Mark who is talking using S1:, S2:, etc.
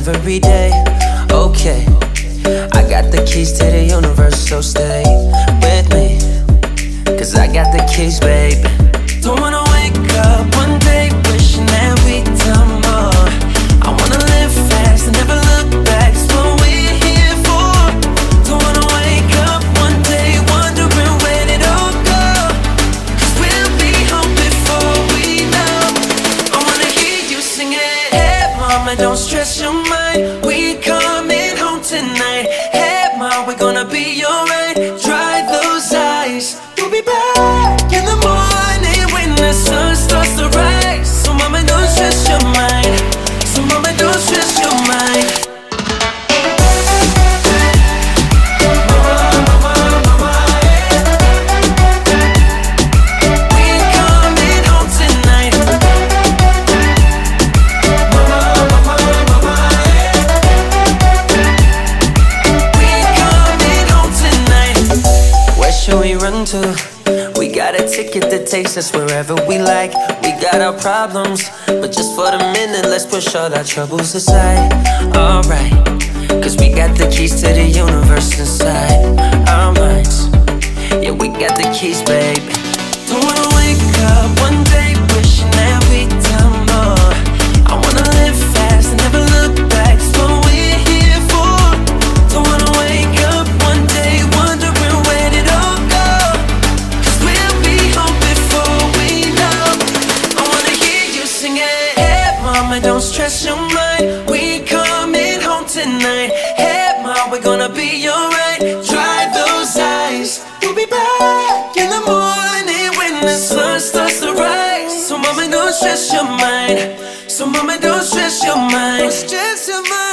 S1: every day. Okay, I got the keys to the universe, so stay with me, 'cause I got the keys, baby. Don't wanna wake up one day wishing that we'd done more. I wanna live fast and never look back, it's what we're here for. Don't wanna wake up one day wondering where it all go, 'cause we'll be home before we know. I wanna hear you sing it. Hey mama, don't stress your mind, we coming home tonight. Hey mom, we're gonna be alright. Dry those eyes, we'll be back in the morning when the sun starts to rise. So mama, don't stress your mind. So mama, don't stress your mind. We got a ticket that takes us wherever we like. We got our problems, but just for the minute, let's push all our troubles aside. Alright, 'cause we got the keys to the universe inside our minds. Yeah, we got the keys, baby. Don't wanna wake up one day wishing that we'd done more. I wanna live fast and never look back, it's what we're here for. Don't wanna wake up one day wondering where it all go, 'cause we'll be home before we know. I wanna hear you sing it. Hey mama, don't stress your mind, we coming home tonight. Hey mom, we're gonna be alright. Dry those eyes, we'll be back in the morning when the sun starts to rise. So mama, don't stress your mind. So mama, don't stress your mind. Don't stress your mind.